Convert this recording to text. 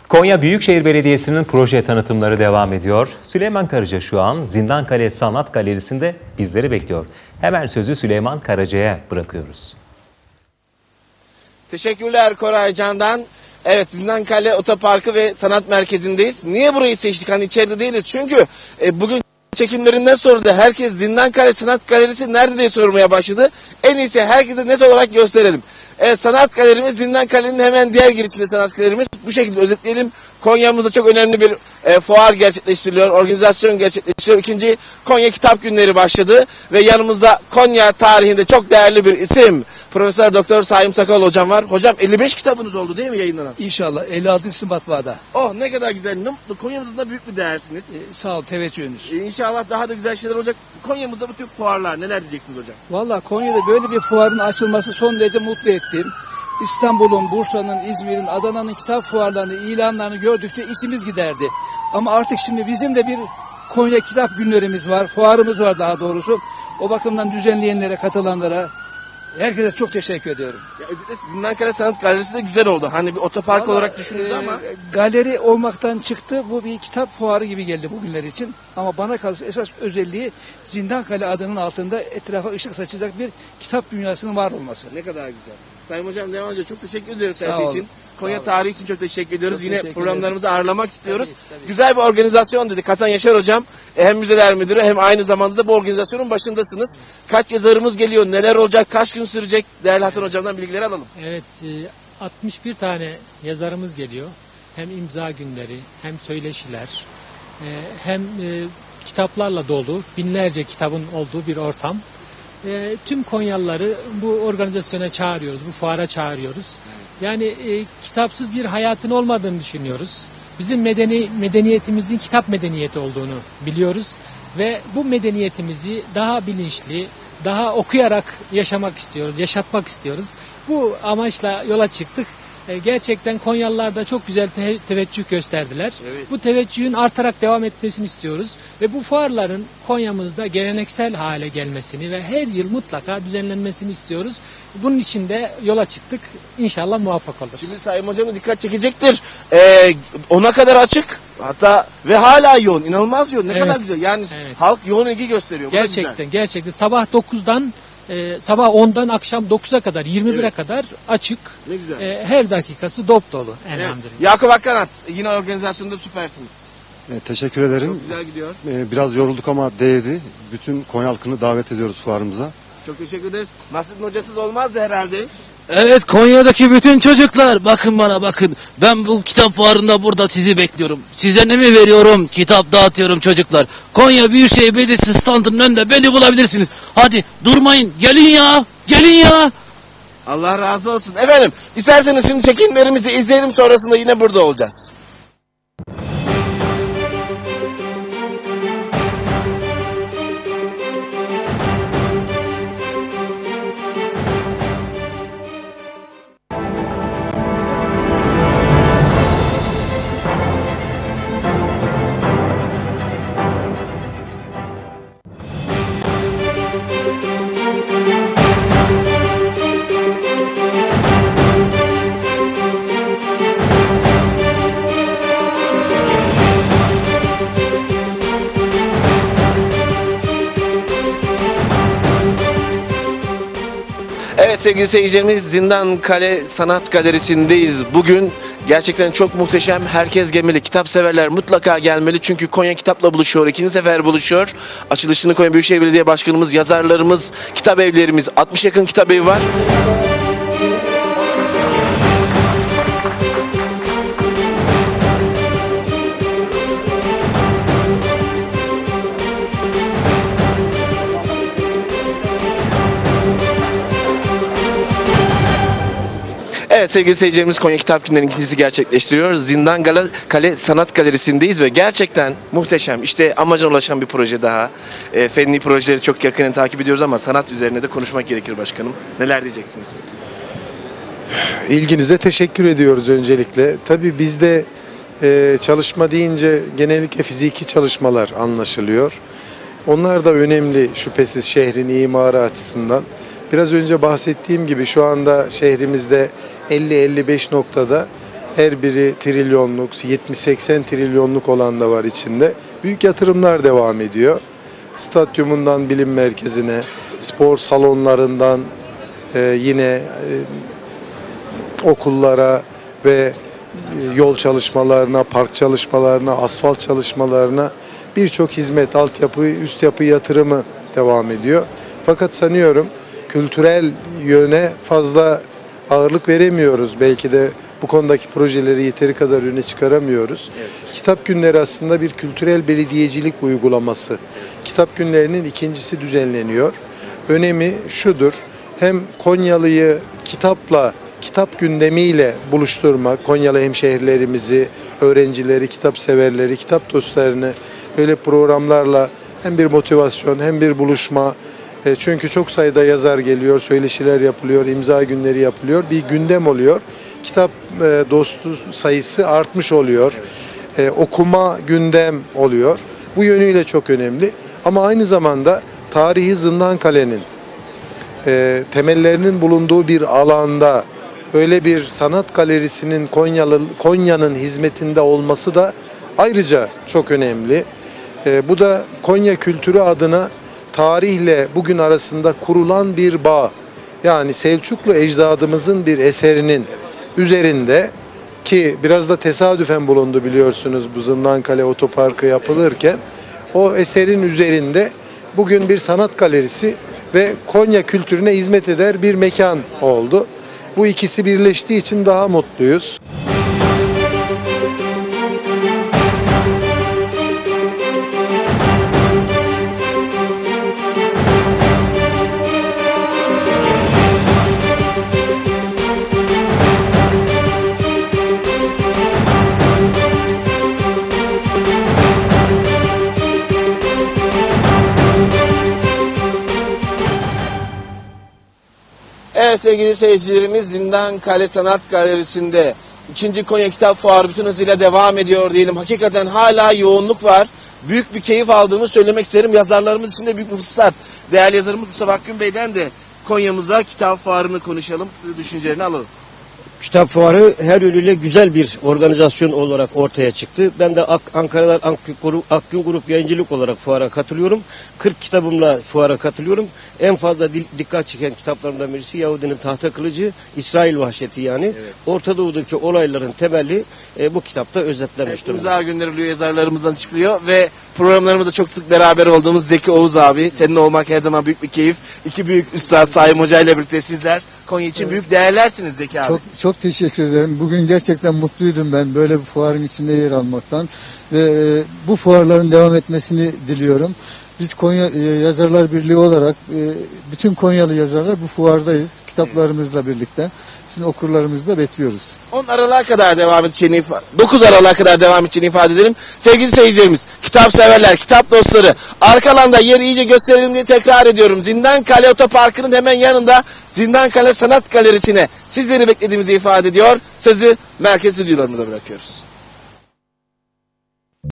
Konya Büyükşehir Belediyesi'nin proje tanıtımları devam ediyor. Süleyman Karaca şu an Zindankale Sanat Galerisi'nde bizleri bekliyor. Hemen sözü Süleyman Karaca'ya bırakıyoruz. Teşekkürler Koray Can'dan. Evet, Zindankale Otoparkı ve Sanat Merkezi'ndeyiz. Niye burayı seçtik? Hani içeride değiliz. Çünkü bugün çekimlerinden sonra da herkes Zindankale Sanat Galerisi nerede diye sormaya başladı. En iyisi herkese net olarak gösterelim. Sanat Galerimiz Zindankale'nin hemen diğer girişinde sanat galerimiz. Bu şekilde özetleyelim. Konya'mızda çok önemli bir fuar gerçekleştiriliyor, organizasyon gerçekleştiriliyor. İkinci Konya Kitap Günleri başladı ve yanımızda Konya tarihinde çok değerli bir isim Profesör Doktor Saim Sakal hocam var. Hocam 55 kitabınız oldu değil mi yayınlanan? İnşallah 56. matbaada. Oh ne kadar güzel. Ne mutlu. Konya'mızda büyük bir değersiniz. Sağ ol, teveccühünüz. İnşallah daha da güzel şeyler olacak. Konya'mızda bu tür fuarlar neler diyeceksiniz hocam? Valla Konya'da böyle bir fuarın açılması son derece mutlu etti. İstanbul'un, Bursa'nın, İzmir'in, Adana'nın kitap fuarlarını, ilanlarını gördükçe içimiz giderdi. Ama artık şimdi bizim de bir Konya Kitap Günlerimiz var, fuarımız var daha doğrusu. O bakımdan düzenleyenlere, katılanlara, herkese çok teşekkür ediyorum. Ya özellikle Zindankale Sanat Galerisi de güzel oldu. Hani bir otopark Vallahi, olarak düşünüldü ama. Galeri olmaktan çıktı. Bu bir kitap fuarı gibi geldi bugünler için. Ama bana kalırsa esas özelliği Zindankale adının altında etrafa ışık saçacak bir kitap dünyasının var olması. Ne kadar güzel. Sayın hocam devam ediyor. Çok teşekkür ediyoruz her Sağ şey olun. için. Konya Sağ olun. tarihi için çok teşekkür ediyoruz. Çok Yine teşekkür programlarımızı ağırlamak istiyoruz. Tabii. Güzel bir organizasyon dedik. Hasan Yaşar hocam hem müzeler müdürü hem aynı zamanda da bu organizasyonun başındasınız. Kaç yazarımız geliyor, neler olacak, kaç gün sürecek? Değerli Hasan hocamdan bilgileri alalım. Evet, 61 tane yazarımız geliyor. Hem imza günleri, hem söyleşiler, hem kitaplarla dolu, binlerce kitabın olduğu bir ortam. Tüm Konyalıları bu organizasyona çağırıyoruz, bu fuara çağırıyoruz. Yani kitapsız bir hayatın olmadığını düşünüyoruz. Bizim medeniyetimizin kitap medeniyeti olduğunu biliyoruz. Ve bu medeniyetimizi daha bilinçli, daha okuyarak yaşamak istiyoruz, yaşatmak istiyoruz. Bu amaçla yola çıktık. Gerçekten Konyalılar da çok güzel teveccüh gösterdiler. Evet. Bu teveccühün artarak devam etmesini istiyoruz. Ve bu fuarların Konya'mızda geleneksel hale gelmesini ve her yıl mutlaka düzenlenmesini istiyoruz. Bunun için de yola çıktık. İnşallah muvaffak oluruz. Şimdi Sayın hocamın dikkat çekecektir. 10'a kadar açık. Hatta ve hala yoğun. İnanılmaz yoğun. Ne Evet. kadar güzel. Yani Evet. halk yoğun ilgi gösteriyor. Bu da güzel. Gerçekten sabah 9'dan sabah 10'dan akşam 9'a kadar 21'e Evet. kadar açık. Ne güzel. Her dakikası dop dolu elhamdülillah. Evet. Yakup Akkanat yine organizasyonda süpersiniz. Teşekkür ederim. Çok güzel gidiyor. Biraz yorulduk ama değdi. Bütün Konya halkını davet ediyoruz fuarımıza. Çok teşekkür ederiz. Nasrettin hocasız olmazdı herhalde. Evet, Konya'daki bütün çocuklar bakın bana bakın. Ben bu kitap fuarında burada sizi bekliyorum. Size ne mi veriyorum? Kitap dağıtıyorum çocuklar. Konya Büyükşehir Belediyesi standının önünde beni bulabilirsiniz. Hadi durmayın, gelin ya, gelin ya. Allah razı olsun. Efendim isterseniz şimdi çekimlerimizi izleyelim, sonrasında yine burada olacağız. Evet sevgili seyircilerimiz, Zindankale Sanat Galerisi'ndeyiz. Bugün gerçekten çok muhteşem. Herkes gelmeli. Kitap severler mutlaka gelmeli. Çünkü Konya Kitap'la buluşuyor. İkinci sefer buluşuyor. Açılışını Konya Büyükşehir Belediye Başkanımız, yazarlarımız, kitap evlerimiz, 60 yakın kitap evi var. Evet sevgili seyircilerimiz, Konya Kitap Günleri'nin ikincisi gerçekleştiriyor. Zindankale Sanat Galerisi'ndeyiz ve gerçekten muhteşem. İşte amacına ulaşan bir proje daha. Fenli projeleri çok yakinen takip ediyoruz ama sanat üzerine de konuşmak gerekir başkanım. Neler diyeceksiniz? İlginize teşekkür ediyoruz öncelikle. Tabii bizde çalışma deyince genellikle fiziki çalışmalar anlaşılıyor. Onlar da önemli şüphesiz şehrin imarı açısından. Biraz önce bahsettiğim gibi şu anda şehrimizde 50-55 noktada Her biri trilyonluk, 70-80 trilyonluk olan da var içinde. Büyük yatırımlar devam ediyor. Stadyumundan bilim merkezine, spor salonlarından yine okullara ve yol çalışmalarına, park çalışmalarına, asfalt çalışmalarına birçok hizmet, altyapı, üst yapı yatırımı devam ediyor. Fakat sanıyorum kültürel yöne fazla ağırlık veremiyoruz. Belki de bu konudaki projeleri yeteri kadar öne çıkaramıyoruz. Evet. Kitap günleri aslında bir kültürel belediyecilik uygulaması. Kitap günlerinin ikincisi düzenleniyor. Önemi şudur: hem Konyalı'yı kitapla, kitap gündemiyle buluşturmak, Konyalı hemşehrilerimizi, öğrencileri, kitap severleri, kitap dostlarını böyle programlarla hem bir motivasyon hem bir buluşma. Çünkü çok sayıda yazar geliyor, söyleşiler yapılıyor, imza günleri yapılıyor, bir gündem oluyor. Kitap dostu sayısı artmış oluyor. Okuma gündem oluyor. Bu yönüyle çok önemli. Ama aynı zamanda tarihi Zindankale'nin temellerinin bulunduğu bir alanda öyle bir sanat galerisinin Konya'nın hizmetinde olması da ayrıca çok önemli. Bu da Konya kültürü adına tarihle bugün arasında kurulan bir bağ. Yani Selçuklu ecdadımızın bir eserinin üzerinde, ki biraz da tesadüfen bulundu biliyorsunuz bu Zindankale Otoparkı yapılırken, o eserin üzerinde bugün bir sanat galerisi ve Konya kültürüne hizmet eder bir mekan oldu. Bu ikisi birleştiği için daha mutluyuz. Evet sevgili seyircilerimiz, Zindankale Sanat Galerisi'nde 2. Konya Kitap Fuarı bütün hızıyla devam ediyor diyelim. Hakikaten hala yoğunluk var. Büyük bir keyif aldığımı söylemek isterim. Yazarlarımız için de büyük bir fırsat. Değerli yazarımız Mustafa Akgün Bey'den de Konya'mıza kitap fuarını konuşalım. Size düşüncelerini alalım. Kitap fuarı her yönüyle güzel bir organizasyon olarak ortaya çıktı. Ben de Ankara'dan Akgün Grup Yayıncılık olarak fuara katılıyorum. 40 kitabımla fuara katılıyorum. En fazla dikkat çeken kitaplarımdan birisi Yahudinin Tahta Kılıcı, İsrail Vahşeti yani. Evet. Orta Doğu'daki olayların temeli bu kitapta özetlenmiş durumda. İmza günleri oluyor, yazarlarımızdan çıkıyor ve programlarımızda çok sık beraber olduğumuz Zeki Oğuz abi. Seninle olmak her zaman büyük bir keyif. İki büyük üstad Saim Hoca ile birlikte sizler Konya için büyük değerlersiniz Zeki abi. Çok teşekkür ederim. Bugün gerçekten mutluydum ben böyle bir fuarın içinde yer almaktan ve bu fuarların devam etmesini diliyorum. Biz Konya Yazarlar Birliği olarak bütün Konyalı yazarlar bu fuardayız kitaplarımızla birlikte. Bütün okurlarımızı da bekliyoruz. 10 Aralık'a kadar devam edeceğini 9 Aralık'a kadar devam edeceğini ifade edelim. Sevgili seyircilerimiz, kitap severler, kitap dostları, arka alanda yeri iyice gösterelim diye tekrar ediyorum. Zindankale Otoparkı'nın hemen yanında Zindankale Sanat Galerisi'ne sizleri beklediğimizi ifade ediyor. Sözü merkez stüdyolarımıza bırakıyoruz.